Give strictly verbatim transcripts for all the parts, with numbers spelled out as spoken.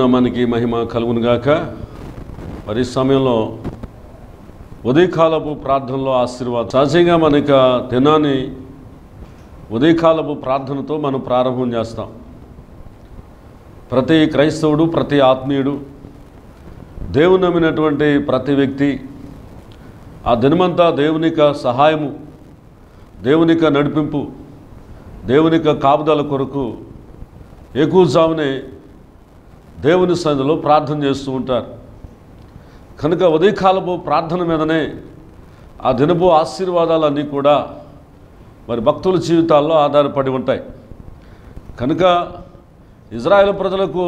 నామానికి మహిమ కలుగునుగాక. మరి ఈ సమయంలో ఉదయకాలపు ప్రార్థనలో ఆశీర్వాదం. సహజంగా మనకి దినాన్ని ఉదయకాలపు ప్రార్థనతో మనం ప్రారంభం చేస్తాం. ప్రతి క్రైస్తవుడు, ప్రతి ఆత్మీయుడు, దేవుని నమ్మినటువంటి ప్రతి వ్యక్తి ఆ దినమంతా దేవునిక సహాయము, దేవునిక నడిపింపు, దేవునిక కాపుదల కొరకు ఏకూజామునే దేవుని సన్నిధిలో ప్రార్థన చేస్తూ ఉంటారు. కనుక ఉదయకాలపు ప్రార్థన మీదనే ఆ దినపు ఆశీర్వాదాలన్నీ కూడా మరి భక్తుల జీవితాల్లో ఆధారపడి ఉంటాయి. కనుక ఇజ్రాయేల్ ప్రజలకు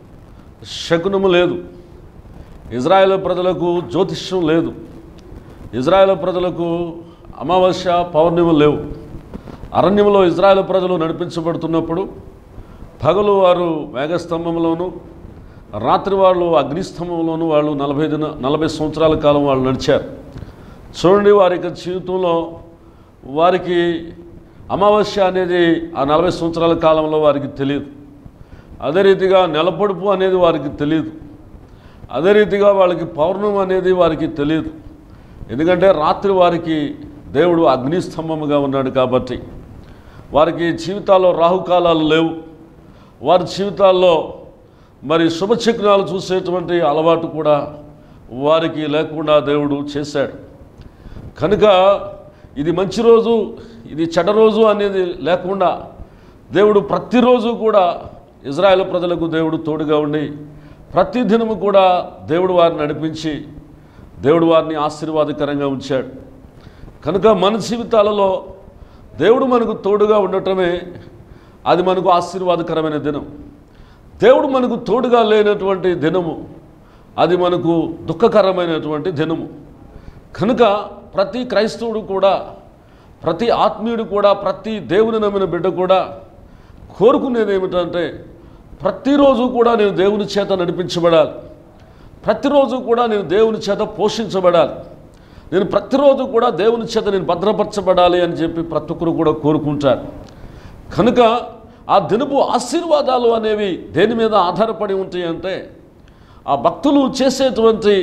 శకునము లేదు, ఇజ్రాయేల్ ప్రజలకు జ్యోతిష్యం లేదు, ఇజ్రాయేల్ ప్రజలకు అమావాస్య పౌర్ణిమలు లేవు. అరణ్యంలో ఇజ్రాయేల్ ప్రజలు నడిపించబడుతున్నప్పుడు పగలు వారు మేఘస్తంభంలోను, రాత్రి వాళ్ళు అగ్నిస్తంభంలోను వాళ్ళు నలభై దిన నలభై సంవత్సరాల కాలం వాళ్ళు నడిచారు. చూడండి, వారి యొక్క జీవితంలో వారికి అమావాస్య అనేది ఆ నలభై సంవత్సరాల కాలంలో వారికి తెలియదు. అదే రీతిగా నెలపొడుపు అనేది వారికి తెలియదు. అదే రీతిగా వాళ్ళకి పౌర్ణమి అనేది వారికి తెలియదు. ఎందుకంటే రాత్రి వారికి దేవుడు అగ్నిస్తంభముగా ఉన్నాడు కాబట్టి. వారికి జీవితాల్లో రాహుకాలాలు లేవు. వారి జీవితాల్లో మరి శుభచక్రాలు చూసేటువంటి అలవాటు కూడా వారికి లేకుండా దేవుడు చేశాడు. కనుక ఇది మంచి రోజు, ఇది చెడ్డ రోజు అనేది లేకుండా దేవుడు ప్రతిరోజు కూడా ఇజ్రాయేల్ ప్రజలకు దేవుడు తోడుగా ఉండి ప్రతి దినము కూడా దేవుడు వారిని నడిపించి దేవుడు వారిని ఆశీర్వాదకరంగా ఉంచాడు. కనుక మన జీవితాలలో దేవుడు మనకు తోడుగా ఉండటమే అది మనకు ఆశీర్వాదకరమైన దినం. దేవుడు మనకు తోడుగా లేనటువంటి దినము అది మనకు దుఃఖకరమైనటువంటి దినము. కనుక ప్రతి క్రైస్తవుడు కూడా, ప్రతి ఆత్మీయుడు కూడా, ప్రతి దేవుని నమ్మిన బిడ్డ కూడా కోరుకునేది ఏమిటంటే ప్రతిరోజు కూడా నేను దేవుని చేత నడిపించబడాలి, ప్రతిరోజు కూడా నేను దేవుని చేత పోషించబడాలి, నేను ప్రతిరోజు కూడా దేవుని చేత నేను భద్రపరచబడాలి అని చెప్పి ప్రతి ఒక్కరు కూడా కోరుకుంటారు. కనుక ఆ దినపు ఆశీర్వాదాలు అనేవి దేని మీద ఆధారపడి ఉంటాయి అంటే ఆ భక్తులు చేసేటువంటి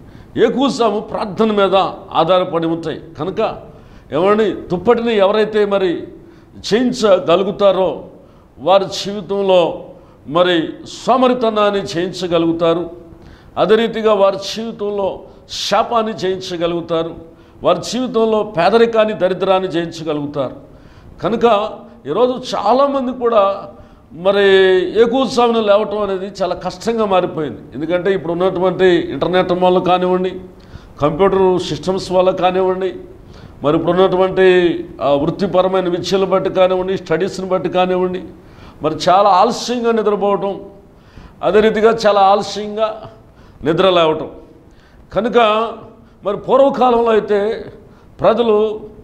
ఏకూజాము ప్రార్థన మీద ఆధారపడి ఉంటాయి. కనుక ఎవరిని దుప్పటిని ఎవరైతే మరి చేయించగలుగుతారో వారి జీవితంలో మరి సోమరితనాన్ని చేయించగలుగుతారు. అదే రీతిగా వారి జీవితంలో శాపాన్ని జయించగలుగుతారు. వారి జీవితంలో పేదరికాన్ని, దరిద్రాన్ని జయించగలుగుతారు. కనుక ఈరోజు చాలామంది కూడా మరి ఏకూజామున లేవటం అనేది చాలా కష్టంగా మారిపోయింది. ఎందుకంటే ఇప్పుడు ఉన్నటువంటి ఇంటర్నెట్ వల్ల కానివ్వండి, కంప్యూటర్ సిస్టమ్స్ వల్ల కానివ్వండి, మరి ఇప్పుడు ఉన్నటువంటి వృత్తిపరమైన విద్యలు బట్టి కానివ్వండి, స్టడీస్ని బట్టి కానివ్వండి, మరి చాలా ఆలస్యంగా నిద్రపోవటం, అదే రీతిగా చాలా ఆలస్యంగా నిద్ర లేవటం. కనుక మరి పూర్వకాలంలో అయితే ప్రజలు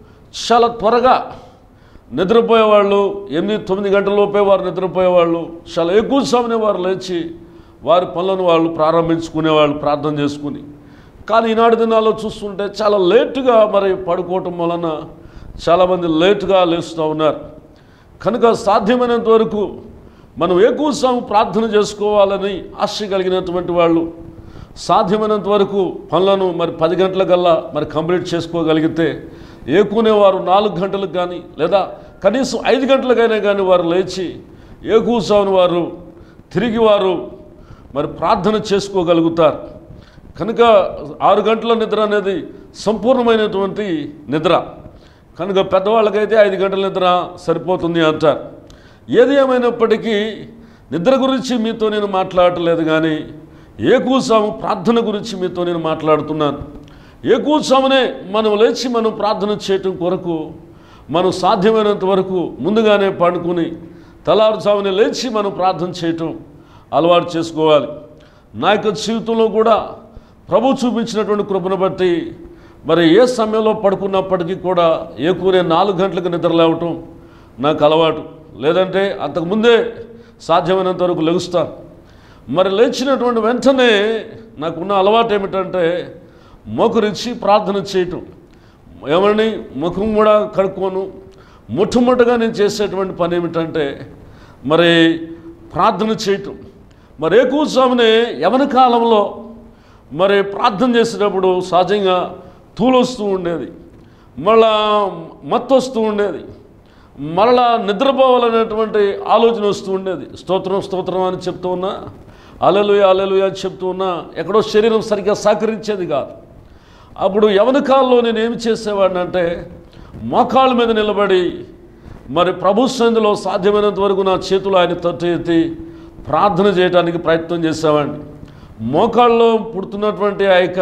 చాలా త్వరగా నిద్రపోయేవాళ్ళు, ఎనిమిది తొమ్మిది గంటల లోపే వారు నిద్రపోయేవాళ్ళు. చాలా ఎక్కువ సమయం వారు లేచి వారి పనులను వాళ్ళు ప్రారంభించుకునేవాళ్ళు ప్రార్థన చేసుకుని. కానీ ఈనాడు దినాల్లో చూస్తుంటే చాలా లేటుగా మరి పడుకోవటం వలన చాలామంది లేటుగా లేస్తూ ఉన్నారు. కనుక సాధ్యమైనంత వరకు మనం ఎక్కువ సమయం ప్రార్థన చేసుకోవాలని ఆశ కలిగినటువంటి వాళ్ళు సాధ్యమైనంత వరకు పనులను మరి పది గంటలకల్లా మరి కంప్లీట్ చేసుకోగలిగితే ఏకునేవారు నాలుగు గంటలకు కానీ లేదా కనీసం ఐదు గంటలకైనా కానీ వారు లేచి ఏకూజామున వారు తిరిగి వారు మరి ప్రార్థన చేసుకోగలుగుతారు. కనుక ఆరు గంటల నిద్ర అనేది సంపూర్ణమైనటువంటి నిద్ర. కనుక పెద్దవాళ్ళకైతే ఐదు గంటల నిద్ర సరిపోతుంది అంటారు. ఏది ఏమైనప్పటికీ నిద్ర గురించి మీతో నేను మాట్లాడలేదు, కానీ ఏకూజాము ప్రార్థన గురించి మీతో నేను మాట్లాడుతున్నాను. ఏకూజామునే మనం లేచి మనం ప్రార్థన చేయటం కొరకు మనం సాధ్యమైనంత వరకు ముందుగానే పండుకుని తెల్లారుజామునే లేచి మనం ప్రార్థన చేయటం అలవాటు చేసుకోవాలి. నా యొక్క జీవితంలో కూడా ప్రభు చూపించినటువంటి కృపను బట్టి మరి ఏ సమయంలో పడుకున్నప్పటికీ కూడా ఏకూనే నాలుగు గంటలకు నిద్ర లేవటం నాకు అలవాటు. లేదంటే అంతకుముందే సాధ్యమైనంత వరకు లెగుస్తాను. మరి లేచినటువంటి వెంటనే నాకున్న అలవాటు ఏమిటంటే మోకరించి ప్రార్థన చేయటం. ఏమని ముఖం కూడా కడుక్కోను. మొట్టమొదటిగా నేను చేసేటువంటి పని ఏమిటంటే మరి ప్రార్థన చేయటం. మరి ఏకూసామునే యవన కాలంలో మరి ప్రార్థన చేసేటప్పుడు సహజంగా తూలొస్తూ ఉండేది, మళ్ళా మత్తు వస్తూ ఉండేది, మరలా నిద్రపోవాలనేటువంటి ఆలోచన వస్తూ ఉండేది. స్తోత్రం స్తోత్రం అని చెప్తూ ఉన్నా, హల్లెలూయా హల్లెలూయా అని చెప్తూ ఉన్నా, ఎక్కడో శరీరం సరిగ్గా సహకరించేది కాదు. అప్పుడు యవన కాలంలో నేను ఏమి చేసేవాడిని అంటే మోకాళ్ళ మీద నిలబడి మరి ప్రభు సన్నిధిలో సాధ్యమైనంత వరకు నా చేతులు ఆయన తట్టు ఎత్తి ప్రార్థన చేయడానికి ప్రయత్నం చేసేవాడిని. మోకాళ్ళలో పుడుతున్నటువంటి ఆ యొక్క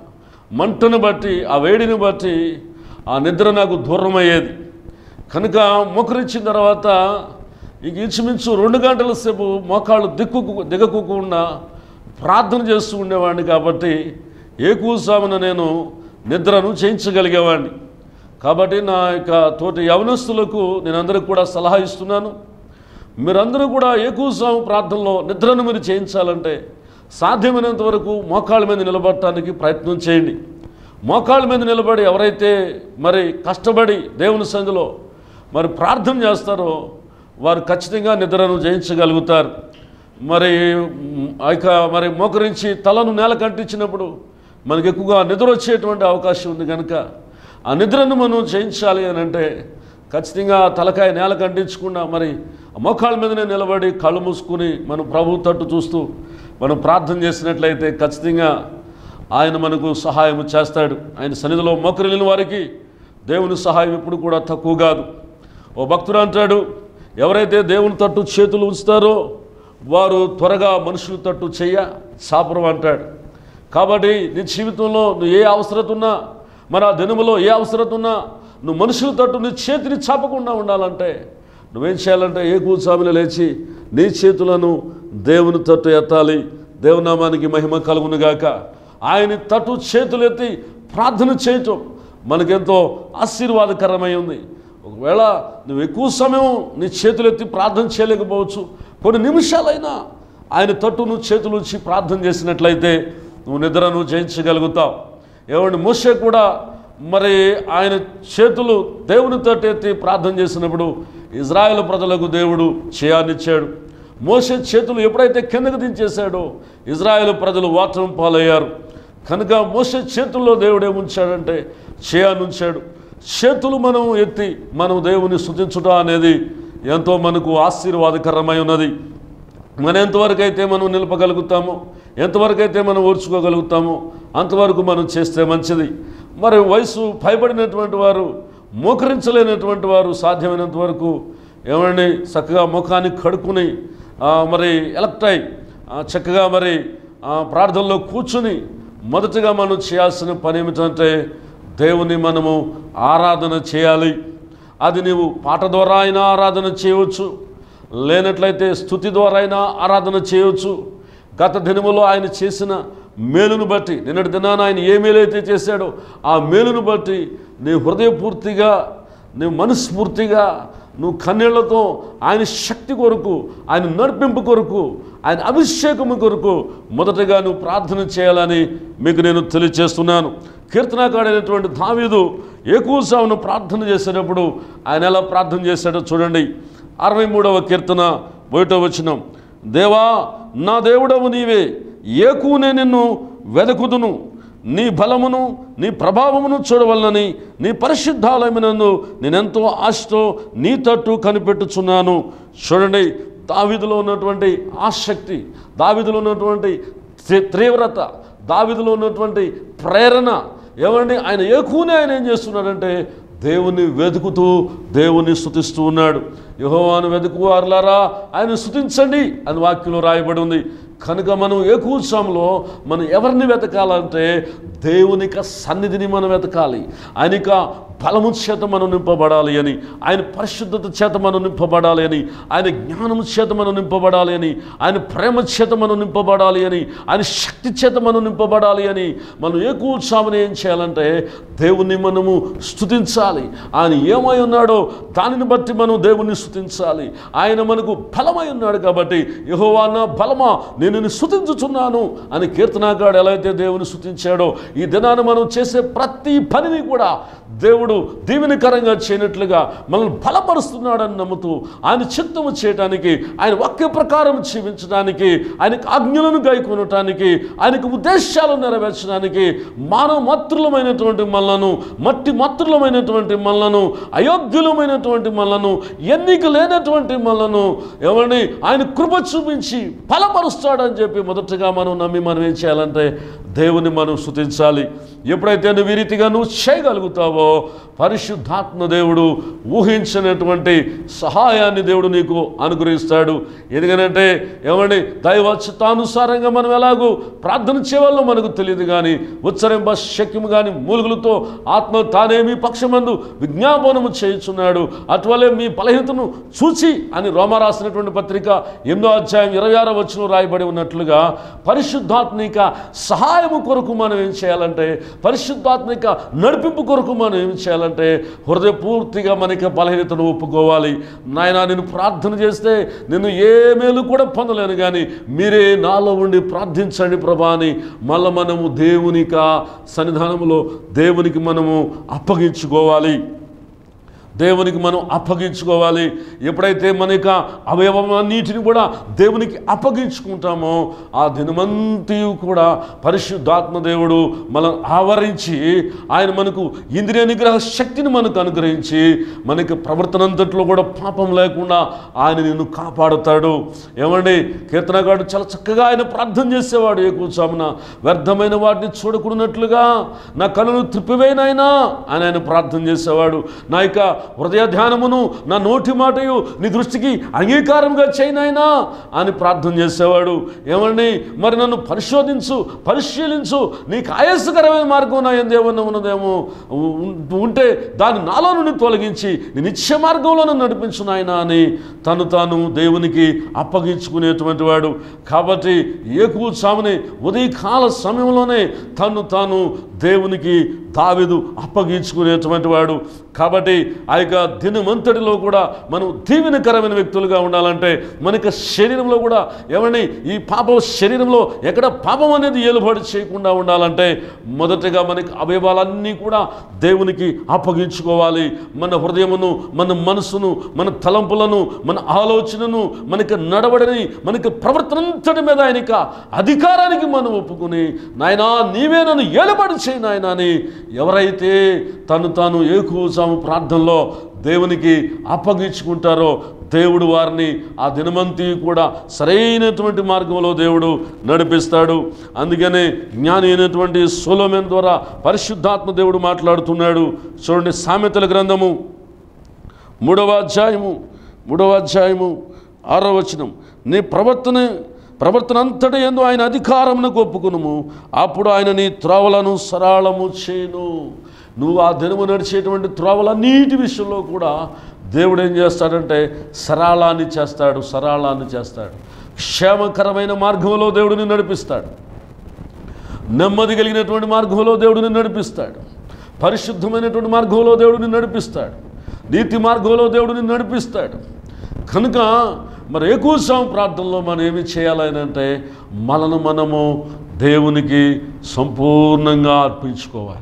మంటను బట్టి, ఆ వేడిని బట్టి ఆ నిద్ర నాకు దూరం అయ్యేది. కనుక మోకరించిన తర్వాత ఇక ఇంచుమించు రెండు గంటల సేపు మోకాళ్ళు దిక్కు దిగకుండా ప్రార్థన చేస్తూ ఉండేవాడిని. కాబట్టి ఏకూసామున నేను నిద్రను చేయించగలిగేవాడిని. కాబట్టి నా యొక్క తోటి యవనస్తులకు నేను అందరికి కూడా సలహా ఇస్తున్నాను, మీరందరూ కూడా ఏకూసాము ప్రార్థనలో నిద్రను మీరు చేయించాలంటే సాధ్యమైనంత వరకు మోకాళ్ళ మీద నిలబడటానికి ప్రయత్నం చేయండి. మోకాళ్ళ మీద నిలబడి ఎవరైతే మరి కష్టపడి దేవుని సన్నిధిలో మరి ప్రార్థన చేస్తారో వారు ఖచ్చితంగా నిద్రను జయించగలుగుతారు. మరి ఇక మరి మోకరించి తలను నేల కంటించినప్పుడు మనకు ఎక్కువగా నిద్ర వచ్చేటువంటి అవకాశం ఉంది. కనుక ఆ నిద్రను మనం చేయించాలి అని అంటే ఖచ్చితంగా తలకాయ నేల కంటించకుండా మరి మోకాళ్ళ మీదనే నిలబడి కళ్ళు మూసుకుని మనం ప్రభు తట్టు చూస్తూ మనం ప్రార్థన చేసినట్లయితే ఖచ్చితంగా ఆయన మనకు సహాయం చేస్తాడు. ఆయన సన్నిధిలో మోకరిల్లిన వారికి దేవుని సహాయం ఎప్పుడు కూడా తక్కువ కాదు. ఓ భక్తుడు అంటాడు, ఎవరైతే దేవుని తట్టు చేతులు ఉంచుతారో వారు త్వరగా మనుషుల తట్టు చెయ్య చాపరం అంటాడు. కాబట్టి నీ జీవితంలో నువ్వు ఏ అవసరత ఉన్నా, మరి ఆ దినములో ఏ అవసరత ఉన్నా నువ్వు మనుషుల తట్టు నీ చేతిని చాపకుండా ఉండాలంటే నువ్వేం చేయాలంటే ఏకూసామున లేచి నీ చేతులను దేవుని తట్టు ఎత్తాలి. దేవునామానికి మహిమ కలుగునుగాక. ఆయన తట్టు చేతులు ఎత్తి ప్రార్థన చేయటం మనకెంతో ఆశీర్వాదకరమై ఉంది. ఒకవేళ నువ్వు ఎక్కువ సమయం నీ చేతులు ఎత్తి ప్రార్థన చేయలేకపోవచ్చు, కొన్ని నిమిషాలైనా ఆయన తట్టు నువ్వు చేతులు ఉంచి ప్రార్థన చేసినట్లయితే నువ్వు నిద్రను జయించగలుగుతావు. ఏమంటే మోషే కూడా మరి ఆయన చేతులు దేవుని తట్టు ఎత్తి ప్రార్థన చేసినప్పుడు ఇజ్రాయేల్ ప్రజలకు దేవుడు చేయాన్నిచ్చాడు. మోషే చేతులు ఎప్పుడైతే కిందకు దించేశాడో ఇజ్రాయేల్ ప్రజలు వాటం పాలయ్యారు. కనుక మోషే చేతుల్లో దేవుడు ఏముంచాడంటే చేయాన్నుంచాడు. చేతులు మనం ఎత్తి మనం దేవుని స్తుతించుట అనేది ఎంతో మనకు ఆశీర్వాదకరమై ఉన్నది. మన ఎంతవరకు అయితే మనం నిలపగలుగుతామో, ఎంతవరకు అయితే మనం ఓర్చుకోగలుగుతామో అంతవరకు మనం చేస్తే మంచిది. మరి వయసు పైబడినటువంటి వారు, మోకరించలేనటువంటి వారు సాధ్యమైనంత వరకు ఏమండి చక్కగా ముఖాన్ని కడుక్కుని మరి ఎలక్ట్ అయి చక్కగా మరి ప్రార్థనలో కూర్చుని మొదటగా మనం చేయాల్సిన పని ఏమిటంటే దేవుని మనము ఆరాధన చేయాలి. అది నీవు పాట ద్వారా అయినా ఆరాధన చేయవచ్చు, లేనట్లయితే స్తుతి ద్వారా అయినా ఆరాధన చేయవచ్చు. గత దినములో ఆయన చేసిన మేలును బట్టి, నిన్నటి దినాన ఆయన ఏ మేలైతే చేశాడో ఆ మేలును బట్టి నీ హృదయపూర్తిగా, నీ మనస్ఫూర్తిగా, నువ్వు కన్నీళ్లతో ఆయన శక్తి కొరకు, ఆయన నడిపింపు కొరకు, ఆయన అభిషేకము కొరకు మొదటగా నువ్వు ప్రార్థన చేయాలని మీకు నేను తెలియజేస్తున్నాను. కీర్తనకాడైనటువంటి దావీదు ఏకూసామును ప్రార్థన చేసేటప్పుడు ఆయన ఎలా ప్రార్థన చేశాడో చూడండి. అరవై మూడవ కీర్తన ఒకటో వచనం, దేవా నా దేవుడవు నీవే, ఏకూనే నిన్ను వెదకుదును, నీ బలమును నీ ప్రభావమును చూడవలనని నీ పరిశుద్ధాలయమునందు నేనెంతో ఆశతో నీ తట్టు కనిపెట్టుచున్నాను. చూడండి, దావీదులో ఉన్నటువంటి ఆసక్తి, దావీదులో ఉన్నటువంటి తీవ్రత, దావీదులో ఉన్నటువంటి ప్రేరణ ఏమండి, ఆయన ఏకూనే ఆయన ఏం చేస్తున్నాడంటే దేవుని వెతుకుతూ దేవుని స్తుతిస్తూ ఉన్నాడు. యెహోవాను వెతుకువారులారా ఆయన స్తుతించండి అని వాక్యంలో రాయబడి ఉంది. కనుక మనం ఏకూసంలో మనం ఎవరిని వెతకాలంటే దేవుని యొక్క సన్నిధిని మనం వెతకాలి. ఆయన యొక్క బలము చేత మనం నింపబడాలి అని, ఆయన పరిశుద్ధత చేత మనం నింపబడాలి అని, ఆయన జ్ఞానము చేత మనం నింపబడాలి అని, ఆయన ప్రేమ చేత మనం నింపబడాలి అని, ఆయన శక్తి చేత మనం నింపబడాలి అని మనం ఏకూసామున ఏం చేయాలంటే దేవుణ్ణి మనము స్తుతించాలి. ఆయన ఏమై ఉన్నాడో దానిని బట్టి మనం దేవుణ్ణి స్తుతించాలి. ఆయన మనకు బలమై ఉన్నాడు కాబట్టి యెహోవా నా బలమా నేను నిన్ను స్తుతించుచున్నాను అని కీర్తనాకారుడు ఎలా అయితే దేవుని స్తుతించాడో ఈ దినాన మనం చేసే ప్రతి పనిని కూడా దేవుడు దీవెనకరంగా చేయనట్లుగా మనల్ని బలపరుస్తున్నాడని నమ్ముతూ ఆయన చిత్తము చేయటానికి, ఆయన వాక్య ప్రకారం జీవించడానికి, ఆయనకు ఆజ్ఞలను గైకొనటానికి, ఆయనకు ఉద్దేశాలు నెరవేర్చడానికి మానవ మాతృలమైనటువంటి మనలను, మట్టి మాతృలమైనటువంటి మనలను, అయోగ్యులమైనటువంటి మనలను, ఎన్నిక లేనటువంటి మనలను ఎవరిని ఆయన కృప చూపించి బలపరుస్తాడని చెప్పి మొదటగా మనం నమ్మి మనం ఏం చేయాలంటే దేవుని మనం స్తుతించాలి. ఎప్పుడైతే నువ్వు ఈ రీతిగా నువ్వు చేయగలుగుతావో పరిశుద్ధాత్మ దేవుడు ఊహించినటువంటి సహాయాన్ని దేవుడు నీకు అనుగ్రహిస్తాడు. ఎందుకంటే ఏమండి దైవచిత్తానుసారంగా మనం ఎలాగూ ప్రార్థన చేయవాలో మనకు తెలియదు, కానీ ఉచ్చరింప శక్యము కానీ మూలుగులతో ఆత్మ తానే మీ పక్షమందు విజ్ఞాపనము చేయుచున్నాడు, అటువలే మీ బలహీనతను చూచి అని రోమా రాసినటువంటి పత్రిక ఎనిమిదో అధ్యాయం ఇరవై ఆరో వచనం రాయబడి ఉన్నట్లుగా పరిశుద్ధాత్మిక సహాయము కొరకు మనం ఏం చేయాలంటే, పరిశుద్ధాత్మిక నడిపింపు కొరకు మనం ఏం చేయాలంటే హృదయపూర్తిగా మనకి బలహీనతను ఒప్పుకోవాలి. నాయన నేను ప్రార్థన చేస్తే నేను ఏ మేలు కూడా పొందలేను, కానీ మీరే నాలో ఉండి ప్రార్థించండి ప్రభా అని మళ్ళీ మనము దేవునిక సన్నిధానంలో దేవునికి మనము అప్పగించుకోవాలి. దేవునికి మనం అప్పగించుకోవాలి. ఎప్పుడైతే మన యొక్క అవయవమన్నిటిని కూడా దేవునికి అప్పగించుకుంటామో ఆ దినమంతి కూడా పరిశుద్ధాత్మ దేవుడు మనం ఆవరించి ఆయన మనకు ఇంద్రియ నిగ్రహ శక్తిని మనకు అనుగ్రహించి మనకి ప్రవర్తన అంతట్లో కూడా పాపం లేకుండా ఆయన నిన్ను కాపాడుతాడు. ఏమండి కీర్తనగాడు చాలా చక్కగా ఆయన ప్రార్థన చేసేవాడు. ఏ కూర్చోమున వ్యర్థమైన వాటిని చూడకున్నట్లుగా నా కనులు త్రిప్పివేనైనా అని ఆయన ప్రార్థన చేసేవాడు. నా యొక్క హృదయ ధ్యానమును నా నోటి మాటయు నీ దృష్టికి అంగీకారంగా చేయనైనా అని ప్రార్థన చేసేవాడు. ఏమండి మరి నన్ను పరిశోధించు, పరిశీలించు, నీకు ఆయాసకరమైన మార్గం నా ఎందేమన్నా ఉన్నదేమో ఉంటే దాన్ని నాలో నుండి తొలగించి నీ నిత్య మార్గంలో నన్ను నడిపించు నాయనా అని తను తాను దేవునికి అప్పగించుకునేటువంటి వాడు. కాబట్టి ఏకూచాముని ఉదయకాల సమయంలోనే తను తాను దేవునికి దావీదు అప్పగించుకునేటువంటి వాడు. కాబట్టి ఆ యొక్క దినమంతటిలో కూడా మనం దీవెనకరమైన వ్యక్తులుగా ఉండాలంటే మనకి శరీరంలో కూడా ఏమని ఈ పాపం శరీరంలో ఎక్కడ పాపం అనేది ఏలుబడి చేయకుండా ఉండాలంటే మొదటగా మనకి అవయవాలన్నీ కూడా దేవునికి అప్పగించుకోవాలి. మన హృదయమును, మన మనసును, మన తలంపులను, మన ఆలోచనను, మనకి నడవడని, మనకి ప్రవర్తన అంతటి మీద ఆయనక అధికారానికి మనం ఒప్పుకుని నాయనా నీవే నన్ను ఏలుబడి చేయి నాయనా అని ఎవరైతే తను తాను ఏకూచాము ప్రార్థనలో దేవునికి అప్పగించుకుంటారో దేవుడు వారిని ఆ దినమంతి కూడా సరైనటువంటి మార్గంలో దేవుడు నడిపిస్తాడు. అందుకనే జ్ఞాని అయినటువంటి సొలొమోను ద్వారా పరిశుద్ధాత్మ దేవుడు మాట్లాడుతున్నాడు. చూడండి సామెతల గ్రంథము మూడవ అధ్యాయము మూడవ అధ్యాయము ఆరో వచనం, నీ ప్రవర్తన ప్రవర్తన అంతటి యందు ఆయన అధికారమునకు ఒప్పుకునుము, అప్పుడు ఆయన నీ త్రోవలను సరళము చేయును. నువ్వు ఆ దినము నడిచేటువంటి త్రోవలన్నిటి విషయంలో కూడా దేవుడు ఏం చేస్తాడంటే సరళాన్ని చేస్తాడు, సరళాన్ని చేస్తాడు. క్షేమకరమైన మార్గంలో దేవుడిని నడిపిస్తాడు. నెమ్మది కలిగినటువంటి మార్గంలో దేవుడిని నడిపిస్తాడు. పరిశుద్ధమైనటువంటి మార్గంలో దేవుడిని నడిపిస్తాడు. నీతి మార్గంలో దేవుడిని నడిపిస్తాడు. కనుక మరి ఏకూచాము ప్రార్థనలో మనం ఏమి చేయాలని అంటే మనను మనము దేవునికి సంపూర్ణంగా అర్పించుకోవాలి.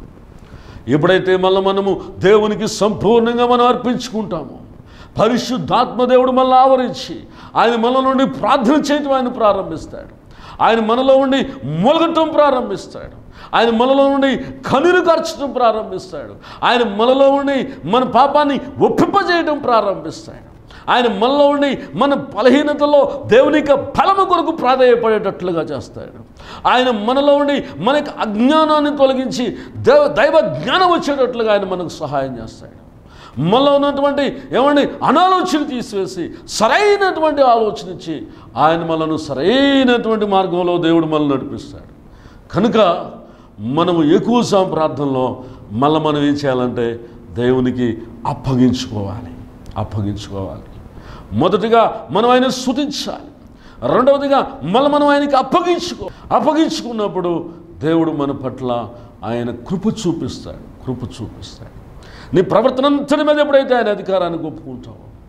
ఎప్పుడైతే మళ్ళీ మనము దేవునికి సంపూర్ణంగా మనం అర్పించుకుంటామో పరిశుద్ధాత్మ దేవుడు మళ్ళీ ఆవరించి ఆయన మన నుండి ప్రార్థన చేయటం ఆయన ప్రారంభిస్తాడు. ఆయన మనలో ఉండి మొలగటం ప్రారంభిస్తాడు. ఆయన మనలో నుండి కన్నీరు కార్చడం ప్రారంభిస్తాడు. ఆయన మనలో ఉండి మన పాపాన్ని ఒప్పింపజేయడం ప్రారంభిస్తాడు. ఆయన మనలో ఉండి మన బలహీనతలో దేవునికి బలము కొరకు ప్రాధేయపడేటట్లుగా చేస్తాడు. ఆయన మనలో ఉండి మనకి అజ్ఞానాన్ని తొలగించి దేవ దైవ జ్ఞానం వచ్చేటట్లుగా ఆయన మనకు సహాయం చేస్తాడు. మనలో ఉన్నటువంటి ఏమండి అనాలోచన తీసివేసి సరైనటువంటి ఆలోచన ఇచ్చి ఆయన మనను సరైనటువంటి మార్గంలో దేవుడు మనల్ని నడిపిస్తాడు. కనుక మనము ఏకూచాము ప్రార్థనలో మళ్ళీ మనం ఏం చేయాలంటే దేవునికి అప్పగించుకోవాలి అప్పగించుకోవాలి మొదటిగా మనం ఆయన స్తుతించాలి. రెండవదిగా మళ్ళీ మనం ఆయనకి అప్పగించుకో అప్పగించుకున్నప్పుడు దేవుడు మన పట్ల ఆయన కృప చూపిస్తాడు కృప చూపిస్తాడు నీ ప్రవర్తన అంతటి మీద ఎప్పుడైతే ఆయన అధికారాన్ని ఒప్పుకుంటావో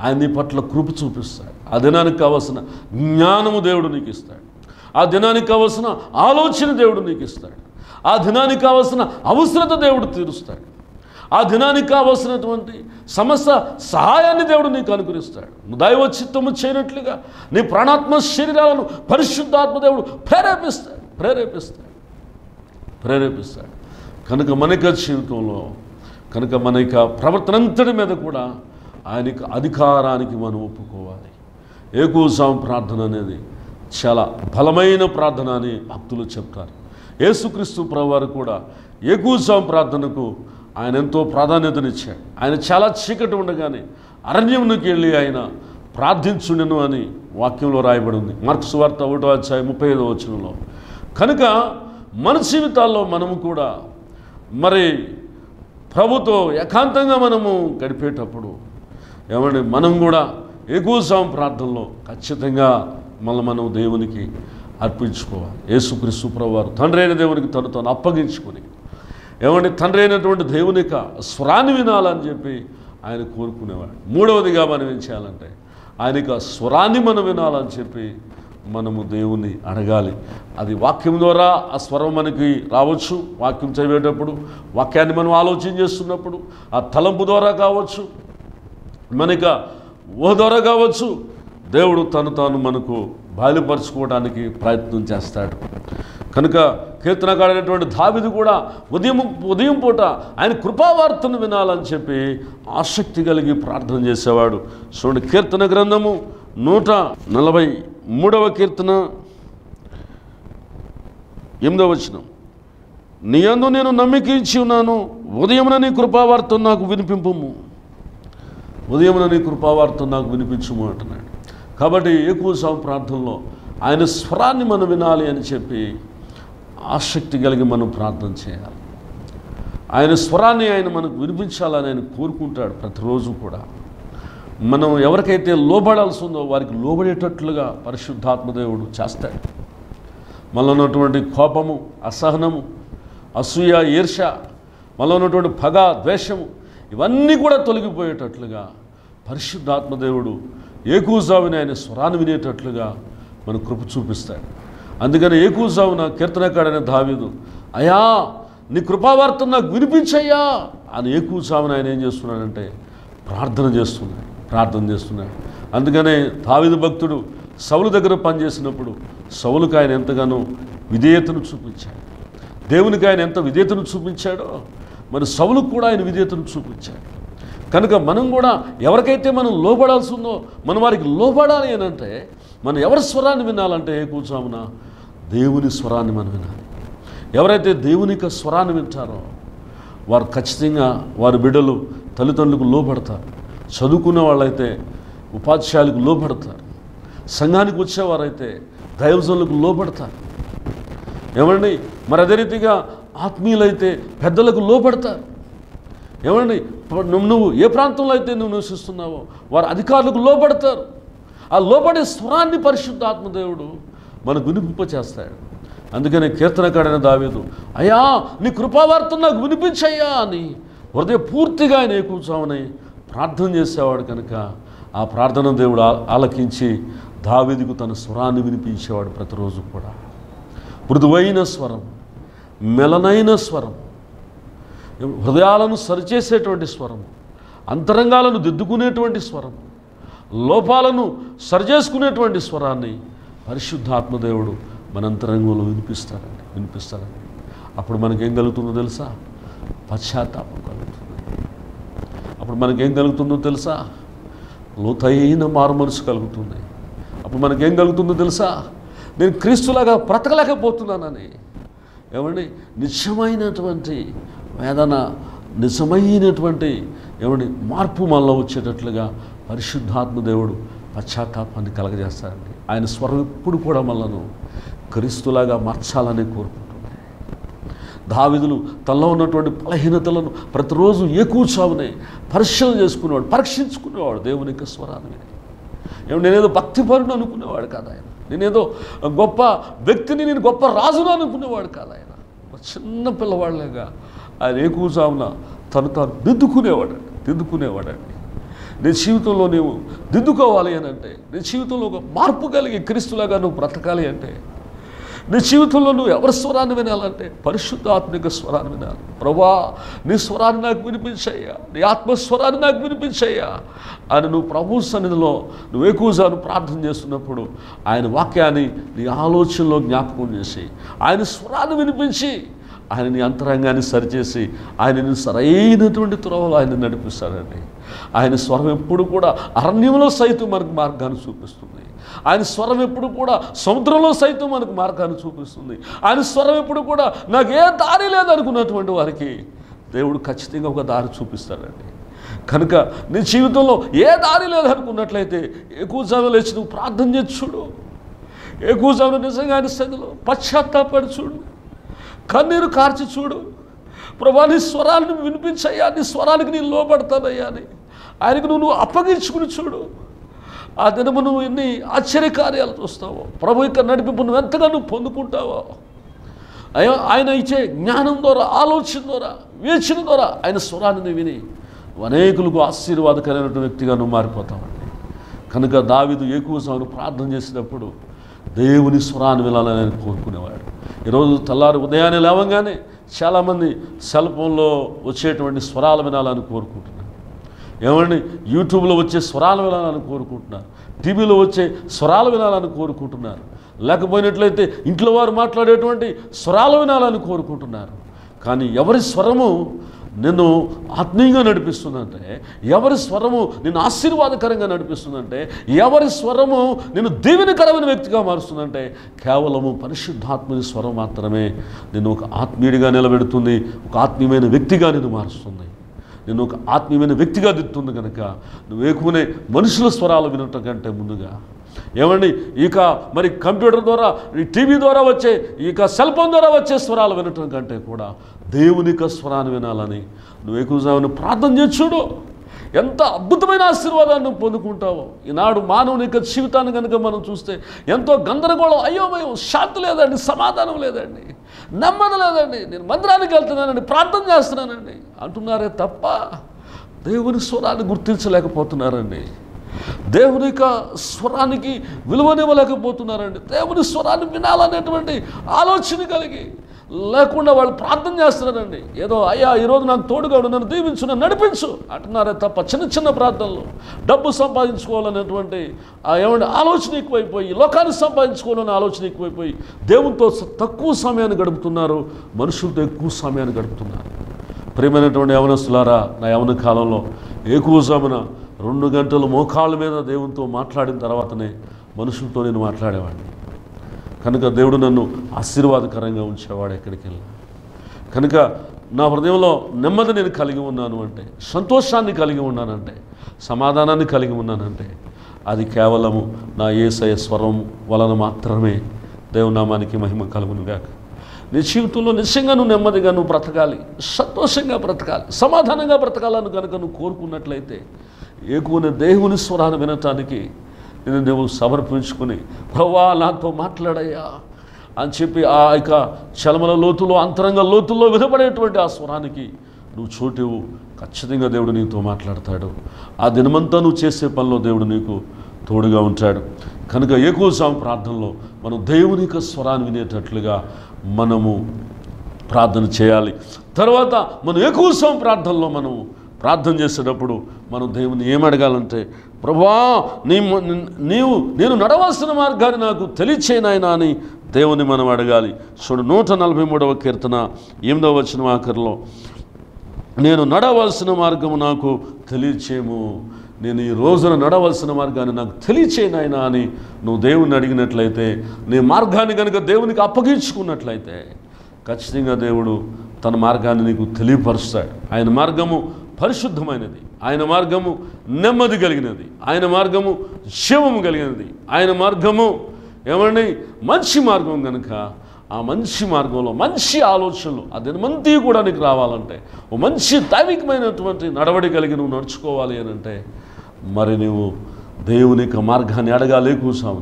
ఆయన నీ పట్ల కృప చూపిస్తాడు. ఆ దినానికి కావలసిన జ్ఞానము దేవుడు నీకు ఇస్తాడు. ఆ దినానికి కావలసిన ఆలోచన దేవుడు నీకు ఇస్తాడు. ఆ దినానికి కావలసిన అవసరత దేవుడు తీరుస్తాడు. ఆ దినానికి కావలసినటువంటి సమస్త సహాయాన్ని దేవుడు నీకు అనుగ్రహిస్తాడు. నువ్వు దైవ చిత్తము చేయనట్లుగా నీ ప్రాణాత్మ శరీరాలను పరిశుద్ధాత్మ దేవుడు ప్రేరేపిస్తాడు ప్రేరేపిస్తాడు ప్రేరేపిస్తాడు కనుక మనక జీవితంలో కనుక మన యొక్క ప్రవర్తన అంతటి మీద కూడా ఆయనకి అధికారానికి మనం ఒప్పుకోవాలి. ఏకోజాము ప్రార్థన అనేది చాలా బలమైన ప్రార్థన అని భక్తులు చెప్తారు. యేసుక్రీస్తు ప్రభువారు కూడా ఏకోజాము ప్రార్థనకు ఆయన ఎంతో ప్రాధాన్యతనిచ్చాడు. ఆయన చాలా చీకటి ఉండగానే అరణ్యంలోకి వెళ్ళి ఆయన ప్రార్థించుండెను అని వాక్యంలో రాయబడి ఉంది. మార్కు సువార్త ఒకటో అధ్యాయం ముప్పై ఐదో వచనంలో. కనుక మన జీవితాల్లో మనము కూడా మరి ప్రభుతో ఏకాంతంగా మనము గడిపేటప్పుడు ఏమంటే మనం కూడా ఏకోజాము ప్రార్థనలో ఖచ్చితంగా మళ్ళీ మనం దేవునికి అర్పించుకోవాలి. యేసుక్రీస్తు ప్రభువారు తండ్రి అయిన దేవునికి తను తను అప్పగించుకొని ఏమంటే తండ్రి అయినటువంటి దేవుని యొక్క స్వరాన్ని వినాలని చెప్పి ఆయన కోరుకునేవాడు. మూడవదిగా మనం ఏం చేయాలంటే ఆయన యొక్క స్వరాన్ని మనం వినాలని చెప్పి మనము దేవుని అడగాలి. అది వాక్యం ద్వారా ఆ స్వరం మనకి రావచ్చు. వాక్యం చదివేటప్పుడు వాక్యాన్ని మనం ఆలోచన చేస్తున్నప్పుడు ఆ తలంపు ద్వారా కావచ్చు, మనక ఊహ ద్వారా కావచ్చు, దేవుడు తను తాను మనకు బయలుపరుచుకోవడానికి ప్రయత్నం చేస్తాడు. కనుక కీర్తనకాడైనటువంటి దావీదు కూడా ఉదయం ఉదయం పూట ఆయన కృపావార్తను వినాలని చెప్పి ఆసక్తి కలిగి ప్రార్థన చేసేవాడు. చూడండి, కీర్తన గ్రంథము నూట నలభై మూడవ కీర్తన ఎనిమిదవ వచనం. నీ యందు నేను నమ్మిక ఇచ్చి ఉన్నాను, ఉదయమున నీ కృపావార్తను నాకు వినిపింపుము. ఉదయమున నీ కృపావార్తను నాకు వినిపించుము అంటున్నాడు. కాబట్టి ఏకోజాము ప్రార్థనలో ఆయన స్వరాన్ని మనం వినాలి అని చెప్పి ఆసక్తి కలిగి మనం ప్రార్థన చేయాలి. ఆయన స్వరాన్ని ఆయన మనకు వినిపించాలని ఆయన కోరుకుంటాడు. ప్రతిరోజు కూడా మనం ఎవరికైతే లోబడాల్సి ఉందో వారికి లోబడేటట్లుగా పరిశుద్ధాత్మదేవుడు చేస్తాడు. మనలో ఉన్నటువంటి కోపము, అసహనము, అసూయ, ఈర్ష, మనలో ఉన్నటువంటి పగ, ద్వేషము ఇవన్నీ కూడా తొలగిపోయేటట్లుగా పరిశుద్ధాత్మదేవుడు ఏకోజామున ఆయన స్వరాన్ని వినేటట్లుగా మన కృప చూపిస్తాడు. అందుకని ఏకోజామున కీర్తనకాడైన దావీదు, అయ్యా నీ కృపావార్తను నాకు వినిపించయ్యా అని ఏకోజామున ఆయన ఏం చేస్తున్నాడంటే ప్రార్థన చేస్తున్నాడు ప్రార్థన చేస్తున్నాడు అందుకనే దావీదు భక్తుడు సౌలు దగ్గర పనిచేసినప్పుడు సౌలుకు ఆయన ఎంతగానో విధేయతను చూపించాడు. దేవునికి ఆయన ఎంత విధేయతను చూపించాడో మరి సౌలుకు కూడా ఆయన విధేయతను చూపించాడు. కనుక మనం కూడా ఎవరికైతే మనం లోబడాల్సి ఉందో మనం వారికి లోబడాలి అని అంటే మనం ఎవరి స్వరాన్ని వినాలంటే ఏకోజామున దేవుని స్వరాన్ని మనం వినాలి. ఎవరైతే దేవుని యొక్క స్వరాన్ని వింటారో వారు ఖచ్చితంగా వారి బిడ్డలు తల్లిదండ్రులకు లోబడతారు. చదువుకున్న వాళ్ళైతే ఉపాధ్యాయులకు లోబడతారు. సంఘానికి వచ్చేవారైతే దైవజనులకు లోబడతారు. ఏమండి మరి అదే రీతిగా ఆత్మీయులైతే పెద్దలకు లోబడతారు. ఏమండి నువ్వు ఏ ప్రాంతంలో అయితే నువ్వు నివసిస్తున్నావో వారు అధికారులకు లోబడతారు. ఆ లోబడే స్వరాన్ని పరిశుద్ధాత్మదేవుడు మనకు వినిపింపచేస్తాడు. అందుకనే కీర్తనకాడైన దావీదు, అయ్యా నీ కృపావార్తను నాకు వినిపించయ్యా అని హృదయ పూర్తిగా ఆయన ఏకోజామున ప్రార్థన చేసేవాడు. కనుక ఆ ప్రార్థన దేవుడు ఆలకించి దావీదుకు తన స్వరాన్ని వినిపించేవాడు. ప్రతిరోజు కూడా మృదువైన స్వరం, మెలనైన స్వరం, హృదయాలను సరిచేసేటువంటి స్వరము, అంతరంగాలను దిద్దుకునేటువంటి స్వరం, లోపాలను సరిచేసుకునేటువంటి స్వరాన్ని పరిశుద్ధాత్మదేవుడు మన అంతరంగంలో వినిపిస్తారండి వినిపిస్తారండి అప్పుడు మనకేం కలుగుతుందో తెలుసా? పశ్చాత్తాపం కలుగుతుంది. అప్పుడు మనకేం కలుగుతుందో తెలుసా? లోతైన మారుమనసు కలుగుతుంది. అప్పుడు మనకేం కలుగుతుందో తెలుసా? నేను క్రీస్తులాగా బ్రతకలేకపోతున్నానని ఏమండి నిజమైనటువంటి వేదన, నిజమైనటువంటి ఏమండి మార్పు మనలో వచ్చేటట్లుగా పరిశుద్ధాత్మదేవుడు పశ్చాత్తాపాన్ని కలగజేస్తారండి. ఆయన స్వరం ఎప్పుడు కూడా మనను క్రీస్తులాగా మార్చాలని కోరుకుంటున్నాయి. దావీదులు తనలో ఉన్నటువంటి బలహీనతలను ప్రతిరోజు ఏకూచావునే పరిశీలన చేసుకునేవాడు, పరీక్షించుకునేవాడు దేవుని యొక్క స్వరాన్ని. ఏమన్నా నేనేదో భక్తిపరుడు అనుకునేవాడు కాదు ఆయన. నేనేదో గొప్ప వ్యక్తిని, నేను గొప్ప రాజును అనుకునేవాడు కాదు ఆయన. చిన్న పిల్లవాళ్ళగా ఆయన ఏకూచావున తను తాను దిద్దుకునేవాడండి దిద్దుకునేవాడండి నీ జీవితంలో నీవు దిద్దుకోవాలి అని అంటే, నీ జీవితంలో ఒక మార్పు కలిగి క్రీస్తులాగా నువ్వు బ్రతకాలి అంటే, నీ జీవితంలో నువ్వు ఎవరి స్వరాన్ని వినాలంటే పరిశుద్ధాత్మిక స్వరాన్ని వినాలి. ప్రభువా నీ స్వరాన్ని నాకు వినిపించయ్యా, నీ ఆత్మస్వరాన్ని నాకు వినిపించయ్యా అని నువ్వు ప్రభు సన్నిధిలో నువ్వు ఎక్కువసార్లు ప్రార్థన చేస్తున్నప్పుడు ఆయన వాక్యాన్ని నీ ఆలోచనలో జ్ఞాపకం చేసి ఆయన స్వరాన్ని వినిపించి ఆయన నీ అంతరంగాన్ని సరిచేసి ఆయనని సరైనటువంటి త్రోవలో ఆయన నడిపిస్తాడండి. ఆయన స్వరం ఎప్పుడు కూడా అరణ్యంలో సైతం మనకు మార్గాన్ని చూపిస్తుంది. ఆయన స్వరం ఎప్పుడు కూడా సముద్రంలో సైతం మనకు మార్గాన్ని చూపిస్తుంది. ఆయన స్వరం ఎప్పుడు కూడా నాకు ఏ దారి లేదనుకున్నటువంటి వారికి దేవుడు ఖచ్చితంగా ఒక దారి చూపిస్తాడండి. కనుక నీ జీవితంలో ఏ దారి లేదనుకున్నట్లయితే ఎక్కువసార్లు లేచి నువ్వు ప్రార్థన చేసి చూడు. ఎక్కువసార్లు నిజంగా ఆయన సన్నిధిలో పశ్చాత్తాపడి చూడు, కన్నీరు కార్చి చూడు. ప్రభా నీ స్వరాన్ని వినిపించయ్యా, నీ స్వరానికి నేను లోపడతానయ్యా అని ఆయనకు నువ్వు నువ్వు అప్పగించుకుని చూడు. ఆ దినము నువ్వు ఎన్ని ఆశ్చర్యకార్యాలు చూస్తావో, ప్రభు యొక్క నడిపింపు నువ్వు ఎంతగా నువ్వు పొందుకుంటావో. అయ్యో ఆయన ఇచ్చే జ్ఞానం ద్వారా, ఆలోచన ద్వారా, వివేచన ద్వారా ఆయన స్వరాన్ని విని అనేకులకు ఆశీర్వాదకరమైనటువంటి వ్యక్తిగా నువ్వు మారిపోతావండి. కనుక దావీదు ఎక్కువసార్లు ప్రార్థన చేసినప్పుడు దేవుని స్వరాన్ని వినాలని ఆయన కోరుకునేవాడు. ఈరోజు తెల్లారి ఉదయాన్నే లేవగానే చాలామంది సెల్ ఫోన్లో వచ్చేటువంటి స్వరాలు వినాలని కోరుకుంటున్నారు. ఏమండి యూట్యూబ్లో వచ్చే స్వరాలు వినాలని కోరుకుంటున్నారు, టీవీలో వచ్చే స్వరాలు వినాలని కోరుకుంటున్నారు, లేకపోయినట్లయితే ఇంట్లో వారు మాట్లాడేటువంటి స్వరాలు వినాలని కోరుకుంటున్నారు. కానీ ఎవరి స్వరము నిన్ను ఆత్మీయంగా నడిపిస్తుందంటే, ఎవరి స్వరము నిన్ను ఆశీర్వాదకరంగా నడిపిస్తుందంటే, ఎవరి స్వరము నిన్ను దీవెనకరమైన వ్యక్తిగా మారుస్తుందంటే కేవలము పరిశుద్ధాత్మని స్వరం మాత్రమే నిన్ను ఒక ఆత్మీయుడిగా నిలబెడుతుంది, ఒక ఆత్మీయమైన వ్యక్తిగా నిన్ను మారుస్తుంది, నిన్ను ఒక ఆత్మీయమైన వ్యక్తిగా దిద్దుతుంది. కనుక నువ్వు ఎక్కువనే మనుషుల స్వరాలు వినటం కంటే ముందుగా ఏమండి ఇక మరి కంప్యూటర్ ద్వారా, టీవీ ద్వారా వచ్చే, ఇక సెల్ ఫోన్ ద్వారా వచ్చే స్వరాలు వినటం కంటే కూడా దేవునిక స్వరాన్ని వినాలని నువ్వు ఎక్కువసారి ప్రార్థన చేసి చూడు. ఎంత అద్భుతమైన ఆశీర్వాదాన్ని నువ్వు పొందుకుంటావో. ఈనాడు మానవుని యొక్క జీవితాన్ని కనుక మనం చూస్తే ఎంతో గందరగోళం, అయోమయం, శాంతి లేదండి, సమాధానం లేదండి, నెమ్మది లేదండి. నేను మందిరానికి వెళ్తున్నానండి, ప్రార్థన చేస్తున్నానండి అంటున్నారే తప్ప దేవుని స్వరాన్ని గుర్తించలేకపోతున్నారండి. దేవుని యొక్క స్వరానికి విలువనివ్వలేకపోతున్నారండి. దేవుని స్వరాన్ని వినాలనేటువంటి ఆలోచన కలిగి లేకుండా వాళ్ళు ప్రార్థన చేస్తున్నారండి. ఏదో అయ్యా ఈరోజు నాకు తోడుగా నన్ను దీవించు, నన్ను నడిపించు అంటున్నారే తప్ప చిన్న చిన్న ప్రార్థనలు, డబ్బు సంపాదించుకోవాలనేటువంటి ఏమంటే ఆలోచన ఎక్కువైపోయి, లోకాన్ని సంపాదించుకోవాలనే ఆలోచన ఎక్కువైపోయి దేవునితో తక్కువ సమయాన్ని గడుపుతున్నారు, మనుషులతో ఎక్కువ సమయాన్ని గడుపుతున్నారు. ప్రియమైనటువంటి యవనస్తులారా, నా యవన కాలంలో ఎక్కువ సమన రెండు గంటలు మోకాళ్ళ మీద దేవునితో మాట్లాడిన తర్వాతనే మనుషులతో నేను మాట్లాడేవాడిని. కనుక దేవుడు నన్ను ఆశీర్వాదకరంగా ఉంచేవాడు ఎక్కడికి వెళ్ళి. కనుక నా హృదయంలో నెమ్మది నేను కలిగి ఉన్నాను అంటే, సంతోషాన్ని కలిగి ఉన్నానంటే, సమాధానాన్ని కలిగి ఉన్నానంటే అది కేవలము నా యేసయ్య స్వరం వలన మాత్రమే. దేవునామానికి మహిమ కలుగునుగాక. నీ జీవితంలో నిజంగా నువ్వు నెమ్మదిగా నువ్వు బ్రతకాలి, సంతోషంగా బ్రతకాలి, సమాధానంగా బ్రతకాలని కనుక నువ్వు కోరుకున్నట్లయితే ఎక్కువ దేవుని స్వరాన్ని వినటానికి నేను నువ్వు సమర్పించుకుని ప్రభువా నాతో మాట్లాడయ్యా అని చెప్పి ఆ యొక్క చలమల లోతులో, అంతరంగ లోతుల్లో వినపడేటువంటి ఆ స్వరానికి నువ్వు చోటివు. ఖచ్చితంగా దేవుడు నీతో మాట్లాడతాడు. ఆ దినమంతా నువ్వు చేసే పనిలో దేవుడు నీకు తోడుగా ఉంటాడు. కనుక ఎక్కువ సమయం ప్రార్థనలో మనం దేవుని యొక్క స్వరాన్ని వినేటట్లుగా మనము ప్రార్థన చేయాలి. తర్వాత మనం ఎక్కువ సమయం ప్రార్థనలో మనం ప్రార్థన చేసేటప్పుడు మనం దేవుని ఏమడగాలంటే, ప్రభువా నీ నీవు నేను నడవాల్సిన మార్గాన్ని నాకు తెలియచేయనాయనా అని దేవుని మనం అడగాలి. చూడు నూట నలభై మూడవ కీర్తన ఎనిమిదవ వచనం ఆఖరిలో, నేను నడవలసిన మార్గము నాకు తెలియచేయము, నేను ఈ రోజున నడవలసిన మార్గాన్ని నాకు తెలియచేయనాయనా అని నువ్వు దేవుని అడిగినట్లయితే, నీ మార్గాన్ని కనుక దేవునికి అప్పగించుకున్నట్లయితే ఖచ్చితంగా దేవుడు తన మార్గాన్ని నీకు తెలియపరుస్తాడు. ఆయన మార్గము పరిశుద్ధమైనది, ఆయన మార్గము నెమ్మది కలిగినది, ఆయన మార్గము శివము కలిగినది, ఆయన మార్గము ఏమండి మంచి మార్గం. కనుక ఆ మంచి మార్గంలో మంచి ఆలోచనలు ఆ దినమంతా కూడా నీకు రావాలంటే, ఓ మంచి దైవికమైనటువంటి నడవడి కలిగి నువ్వు నడుచుకోవాలి అని అంటే మరి నువ్వు దేవుని యొక్క మార్గాన్ని అడగాలి. కూర్చోవున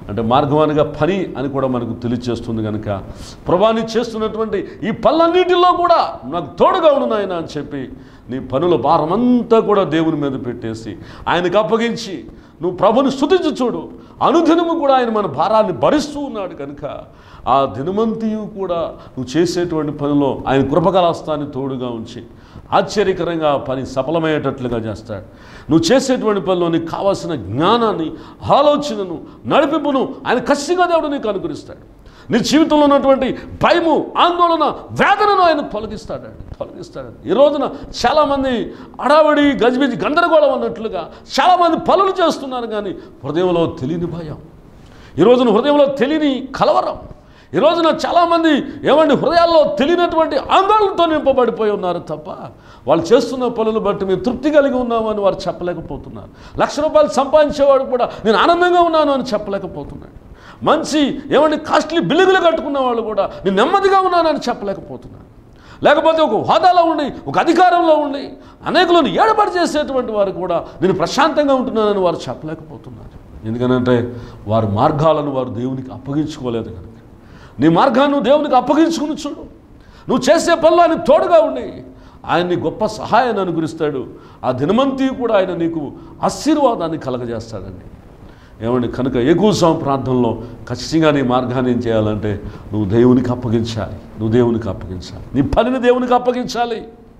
అంటే మార్గం అనగా పని అని కూడా మనకు తెలియచేస్తుంది కనుక ప్రభువా నీ చేస్తున్నటువంటి ఈ పనులన్నిటిలో కూడా నాకు తోడుగా ఉండు నాయనా అని చెప్పి నీ పనుల భారమంతా కూడా దేవుని మీద పెట్టేసి ఆయనకు అప్పగించి నువ్వు ప్రభుని స్తుతించి చూడు. అనుదినము కూడా ఆయన మన భారాన్ని భరిస్తూ ఉన్నాడు కనుక ఆ దినమంతియు కూడా నువ్వు చేసేటువంటి పనిలో ఆయన కృపకలాస్తాన్ని తోడుగా ఉంచి ఆశ్చర్యకరంగా పని సఫలమయ్యేటట్లుగా చేస్తాడు. నువ్వు చేసేటువంటి పనిలో నీకు కావాల్సిన జ్ఞానాన్ని, ఆలోచనను, నడిపింపును ఆయన ఖచ్చితంగా దేవుడు నీకు అనుగ్రహిస్తాడు. నీ జీవితంలో ఉన్నటువంటి భయము, ఆందోళన, వేదనను ఆయన తొలగిస్తాడండి తొలగిస్తాడండి ఈ రోజున చాలామంది అడావిడి గజిబిజి గందరగోళం అన్నట్లుగా చాలామంది పనులు చేస్తున్నారు, కానీ హృదయంలో తెలియని భయం, ఈ రోజున హృదయంలో తెలియని కలవరం, ఈ రోజున చాలామంది ఏమండి హృదయాల్లో తెలియనటువంటి ఆందోళనతో నింపబడిపోయి ఉన్నారు తప్ప వాళ్ళు చేస్తున్న పనులు బట్టి మేము తృప్తి కలిగి ఉన్నామని వారు చెప్పలేకపోతున్నారు. లక్ష రూపాయలు సంపాదించేవాడు కూడా నేను ఆనందంగా ఉన్నాను అని చెప్పలేకపోతున్నాడు. మంచి ఏమండి కాస్ట్లీ బిల్లుగులు కట్టుకున్న వాళ్ళు కూడా నేను నెమ్మదిగా ఉన్నానని చెప్పలేకపోతున్నాను. లేకపోతే ఒక హోదాలో ఉండి, ఒక అధికారంలో ఉండి అనేకులను ఏడబడి చేసేటువంటి వారు కూడా నేను ప్రశాంతంగా ఉంటున్నానని వారు చెప్పలేకపోతున్నారు. ఎందుకనంటే వారి మార్గాలను వారు దేవునికి అప్పగించుకోలేదు కనుక. నీ మార్గాన్ని దేవునికి అప్పగించుకుని చూడు. నువ్వు చేసే పనులు ఆయన తోడుగా ఉండి ఆయన్ని గొప్ప సహాయాన్ని అనుగ్రహిస్తాడు. ఆ దినమంతి కూడా ఆయన నీకు ఆశీర్వాదాన్ని కలగజేస్తాడండి. ఏమండి కనుక ఏకూసం ప్రార్థనలో ఖచ్చితంగా నీ మార్గాన్ని ఏం చేయాలంటే నువ్వు దేవునికి అప్పగించాలి. నువ్వు దేవునికి అప్పగించాలి. నీ పనిని దేవునికి అప్పగించాలి.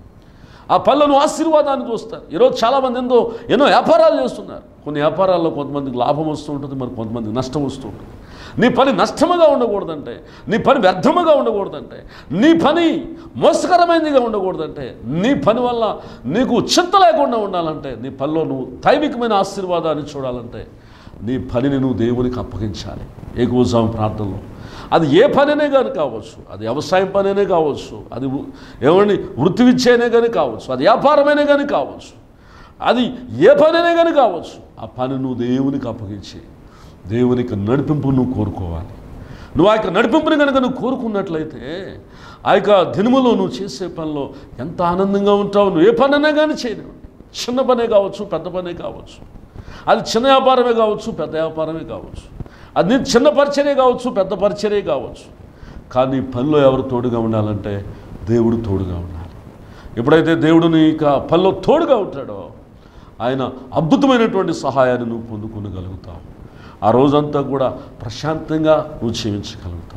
ఆ పనులను ఆశీర్వాదాన్ని చూస్తారు. ఈరోజు చాలామంది ఎంతో ఎన్నో వ్యాపారాలు చేస్తున్నారు. కొన్ని వ్యాపారాల్లో కొంతమందికి లాభం వస్తూ ఉంటుంది, మరి కొంతమందికి నష్టం వస్తూ ఉంటుంది. నీ పని నష్టముగా ఉండకూడదంటే, నీ పని వ్యర్థముగా ఉండకూడదంటే, నీ పని మోసకరమైనదిగా ఉండకూడదంటే, నీ పని వల్ల నీకు చింత లేకుండా ఉండాలంటే, నీ పనిలో నువ్వు దైవికమైన ఆశీర్వాదాన్ని చూడాలంటే నీ పనిని నువ్వు దేవునికి అప్పగించాలి. ఏకూసం ప్రార్థనలో అది ఏ పనినే కానీ కావచ్చు, అది వ్యవసాయం పనినే కావచ్చు, అది ఏమండి వృత్తి విద్యనే కానీ కావచ్చు, అది వ్యాపారమైనా కానీ కావచ్చు, అది ఏ పనినే కానీ కావచ్చు, ఆ పని నువ్వు దేవునికి అప్పగించి దేవునికి నడిపింపు నువ్వు కోరుకోవాలి. నువ్వు ఆ యొక్క నడిపింపుని కనుక నువ్వు కోరుకున్నట్లయితే ఆ యొక్క దినములో నువ్వు చేసే పనిలో ఎంత ఆనందంగా ఉంటావు. నువ్వు ఏ పనైనా కానీ చేయనివ్వండి, చిన్న పనే కావచ్చు, పెద్ద పనే కావచ్చు, అది చిన్న వ్యాపారమే కావచ్చు, పెద్ద వ్యాపారమే కావచ్చు, అది నీ చిన్న పరిచర్య కావచ్చు, పెద్ద పరిచర్య కావచ్చు, కానీ పనిలో ఎవరు తోడుగా ఉండాలంటే దేవుడు తోడుగా ఉండాలి. ఎప్పుడైతే దేవుడు నీ ఇక పనిలో తోడుగా ఉంటాడో ఆయన అద్భుతమైనటువంటి సహాయాన్ని నువ్వు పొందుకోగలుగుతావు. ఆ రోజంతా కూడా ప్రశాంతంగా నువ్వు జీవించగలుగుతావు.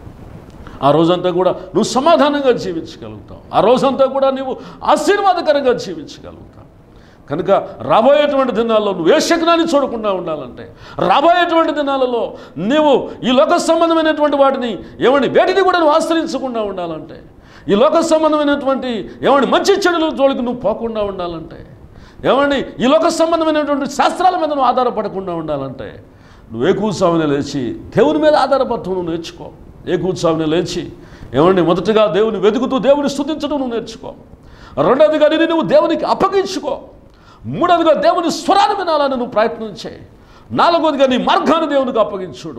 ఆ రోజంతా కూడా నువ్వు సమాధానంగా జీవించగలుగుతావు. ఆ రోజంతా కూడా నువ్వు ఆశీర్వాదకరంగా జీవించగలుగుతావు. కనుక రాబోయేటువంటి దినాల్లో నువ్వు ఏ శకునాన్ని చూడకుండా ఉండాలంటే, రాబోయేటువంటి దినాలలో నీవు ఈ లోక సంబంధమైనటువంటి వాటిని ఏమండి వేటిని కూడా నువ్వు ఆశ్రయించకుండా ఉండాలంటే, ఈ లోక సంబంధమైనటువంటి ఏమండి మంచి చెడుల జోలికి నువ్వు పోకుండా ఉండాలంటే, ఏమండి ఈ లోక సంబంధమైనటువంటి శాస్త్రాల మీద నువ్వు ఆధారపడకుండా ఉండాలంటే నువ్వు ఏకూసావిని లేచి దేవుని మీద ఆధారపడటం నువ్వు నేర్చుకో. ఏకూసావిని లేచి ఏమండి మొదటగా దేవుని వెతుకుతూ దేవుని స్తుతించడం నువ్వు నేర్చుకో. రెండవదిగా నేను నువ్వు దేవునికి అప్పగించుకో. మూడవదిగా దేవుని స్వరాన్ని వినాలని నువ్వు ప్రయత్నం చేయి. నాలుగవదిగా నీ మార్గాన్ని దేవునికి అప్పగించుడు.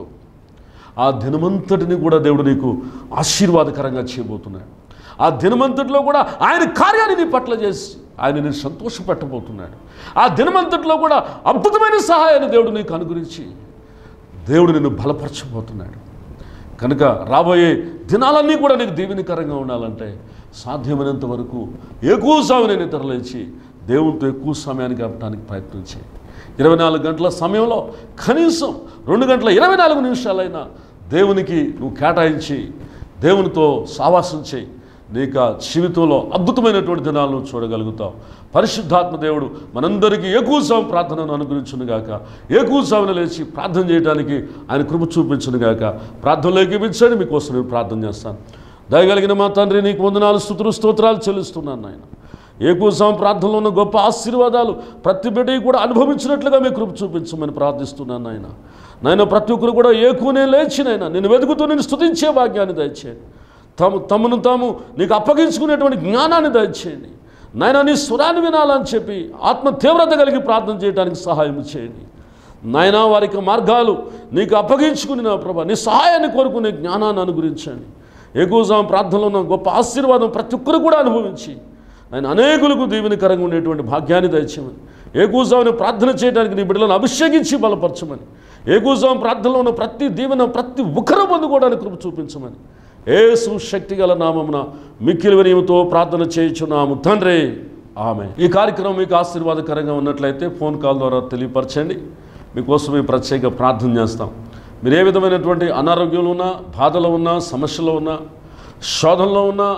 ఆ దినమంతటిని కూడా దేవుడు నీకు ఆశీర్వాదకరంగా చేయబోతున్నాడు. ఆ దినమంతటిలో కూడా ఆయన కార్యాన్ని నీ పట్ల చేసి ఆయన నేను సంతోషపెట్టబోతున్నాడు. ఆ దినమంతటిలో కూడా అద్భుతమైన సహాయాన్ని దేవుడు నీకు అనుగ్రహించి దేవుడు నిన్ను బలపరచబోతున్నాడు. కనుక రాబోయే దినాలన్నీ కూడా నీకు దీవెనకరంగా ఉండాలంటే సాధ్యమైనంత వరకు ఎక్కువ సమయం నిద్రలేచి దేవునితో ఎక్కువ సమయాన్ని గడపడానికి ప్రయత్నం చేయి. ఇరవై నాలుగు గంటల సమయంలో కనీసం రెండు గంటల ఇరవై నాలుగు నిమిషాలైనా దేవునికి నువ్వు కేటాయించి దేవునితో సావాసం చేయి. నీకు జీవితంలో అద్భుతమైనటువంటి దినాలను చూడగలుగుతావు. పరిశుద్ధాత్మ దేవుడు మనందరికీ ఏకూసాం ప్రార్థనను అనుగ్రహించునుగాక. ఏకూసామును లేచి ప్రార్థన చేయడానికి ఆయన కృప చూపించునుగాక. ప్రార్థనలో ఏకీపించండి. మీకోసం నేను ప్రార్థన చేస్తాను. దయగలిగిన మా తండ్రి నీకు వందనాలు స్తుతులు స్తోత్రాలు చెల్లిస్తున్నాను నాయన. ఏకూసాం ప్రార్థనలో ఉన్న గొప్ప ఆశీర్వాదాలు ప్రతి బిడ్డ కూడా అనుభవించినట్లుగా మీ కృప చూపించమని ప్రార్థిస్తున్నాను నాయన. నాయన ప్రతి ఒక్కరు కూడా ఏకూనే లేచినైనా నేను వెతుకుతూ నేను స్తుతించే భాగ్యాన్ని దయచేయండి. తమ తమను తాము నీకు అప్పగించుకునేటువంటి జ్ఞానాన్ని దయచేయండి నాయన. నీ స్వరాన్ని వినాలని చెప్పి ఆత్మ తీవ్రత కలిగి ప్రార్థన చేయడానికి సహాయం చేయండి నాయన. వారికి మార్గాలు నీకు అప్పగించుకుని నా ప్రభా నీ సహాయాన్ని కోరుకునే జ్ఞానాన్ని అనుగ్రహించండి. ఏకూసాం ప్రార్థనలో ఉన్న గొప్ప ఆశీర్వాదం ప్రతి ఒక్కరు కూడా అనుభవించి ఆయన అనేకులకు దీవెనకరంగా ఉండేటువంటి భాగ్యాన్ని దయచేయమని, ఏకూసామని ప్రార్థన చేయడానికి నీ బిడ్డలను అభిషేకించి బలపరచమని ఏకూజం ప్రార్థనలో ఉన్న ప్రతి దీవెన ప్రతి ఒక్కరూ పొందుకోవడానికి కృప చూపించమని యేసు శక్తిగల నామమున మిక్కిలి వినయముతో ప్రార్థన చేయుచున్నాము తండ్రి, ఆమె. ఈ కార్యక్రమం మీకు ఆశీర్వాదకరంగా ఉన్నట్లయితే ఫోన్ కాల్ ద్వారా తెలియపరచండి. మీకోసం మేము ప్రత్యేక ప్రార్థన చేస్తాం. మీరు ఏ విధమైనటువంటి అనారోగ్యంలో ఉన్నా, బాధలో ఉన్నా, సమస్యలో ఉన్నా, శోధనలో ఉన్నా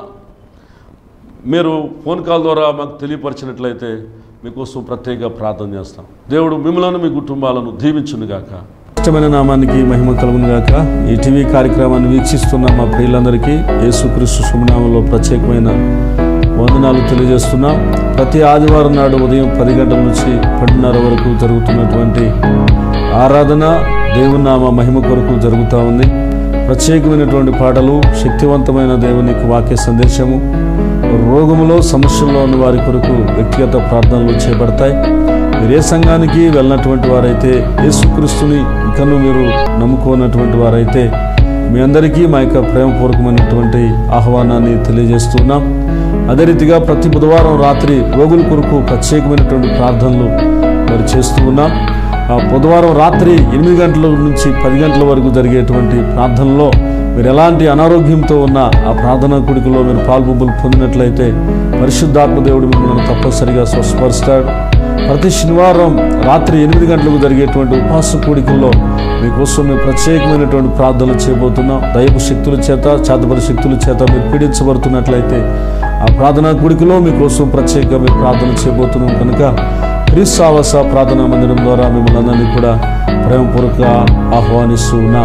మీరు ఫోన్ కాల్ ద్వారా మాకు తెలియపరిచినట్లయితే మీకోసం ప్రత్యేక ప్రార్థన చేస్తాం. దేవుడు మిమ్మల్ని మీ కుటుంబాలను దీవించునుగాక. ఇష్టమైన నామానికి మహిమ కలుగునుగాక. ఈ టీవీ కార్యక్రమాన్ని వీక్షిస్తున్న మా ప్రియులందరికీ యేసుక్రీస్తు శుభనామంలో ప్రత్యేకమైన వందనాలు తెలియజేస్తున్నాం. ప్రతి ఆదివారం నాడు ఉదయం పది గంటల నుంచి పన్నెండున్నర వరకు జరుగుతున్నటువంటి ఆరాధన దేవుని నామ మహిమ కొరకు జరుగుతూ ఉంది. ప్రత్యేకమైనటువంటి పాటలు, శక్తివంతమైన దేవునికి వాక్య సందేశము, రోగములో సమస్యల్లో ఉన్న వారి కొరకు వ్యక్తిగత ప్రార్థనలు చేపడతాయి. మీరు ఏ సంఘానికి వెళ్ళినటువంటి వారైతే, యేసుక్రీస్తుని ఇంకనూ మీరు నమ్ముకోనటువంటి వారైతే మీ అందరికీ మా యొక్క ప్రేమపూర్వకమైనటువంటి ఆహ్వానాన్ని తెలియజేస్తున్నాం. అదే రీతిగా ప్రతి బుధవారం రాత్రి రోగుల కొరకు ప్రత్యేకమైనటువంటి ప్రార్థనలు మరి చేస్తూ ఉన్నాం. ఆ బుధవారం రాత్రి ఎనిమిది గంటల నుంచి పది గంటల వరకు జరిగేటువంటి ప్రార్థనలో మీరు ఎలాంటి అనారోగ్యంతో ఉన్న ఆ ప్రార్థనా కూడికలో మీరు పాల్పొంపులు పొందినట్లయితే పరిశుద్ధాత్మ దేవుడు మిమ్మల్ని తప్పనిసరిగా స్వస్థపరుస్తాడు. ప్రతి శనివారం రాత్రి ఎనిమిది గంటలకు జరిగేటువంటి ఉపవాస కూడికల్లో మీకోసం మేము ప్రత్యేకమైనటువంటి ప్రార్థనలు చేయబోతున్నాం. దైవ శక్తుల చేత, చేతబడి శక్తుల చేత మీరు పీడించబడుతున్నట్లయితే ఆ ప్రార్థనా కూడికలో మీకోసం ప్రత్యేకంగా మేము ప్రార్థన చేయబోతున్నాం. కనుక క్రీస్తు ఆవాస ప్రార్థనా మందిరం ద్వారా మిమ్మల్ని అందరినీ కూడా ప్రేమపూర్వక ఆహ్వానిస్తూ ఉన్నాం.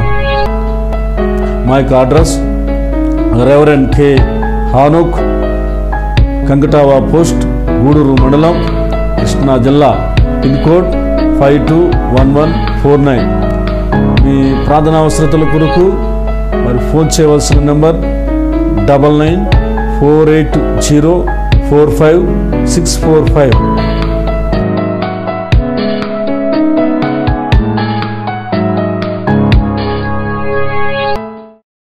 మా యొక్క address reverend K Hanok, Kankatava post, Guduru మండలం, కృష్ణా జిల్లా, pin code five two one one four nine. మీ ప్రార్థనా అవసరతల కొరకు మరి ఫోన్ చేయవలసిన number double nine four eight zero four five six four five.